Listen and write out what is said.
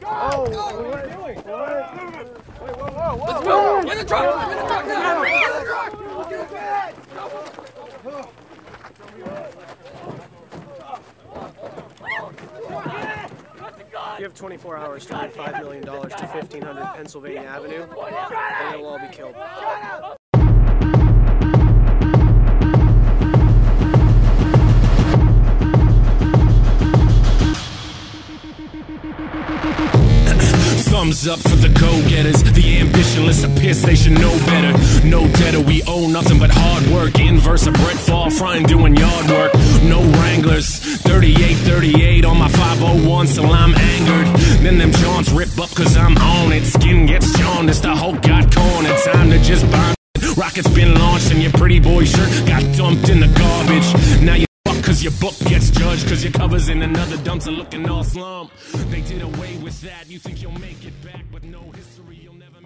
Oh, what are you doing? Wait, whoa. Let's go! Get the truck! Get the truck now! Get the truck! Get the bag! You have 24 hours to bring $5 million to 1500 Pennsylvania Avenue, and they'll all be killed. Thumbs up for the go-getters, the ambitionless are pissed, they should know better. No debtor, we owe nothing but hard work. Inverse of Brett Fall, frying doing yard work. No Wranglers, 38 on my 501, so I'm angered. Then them jaunts rip up cause I'm on it. Skin gets jaundiced, the whole got cornered. Time to just bomb it. Rocket's been launched and your pretty boy shirt got dumped in the garbage. Now you cause your book gets judged, cause your cover's in another dumpster looking all slump. They did away with that, you think you'll make it back, but no history, you'll never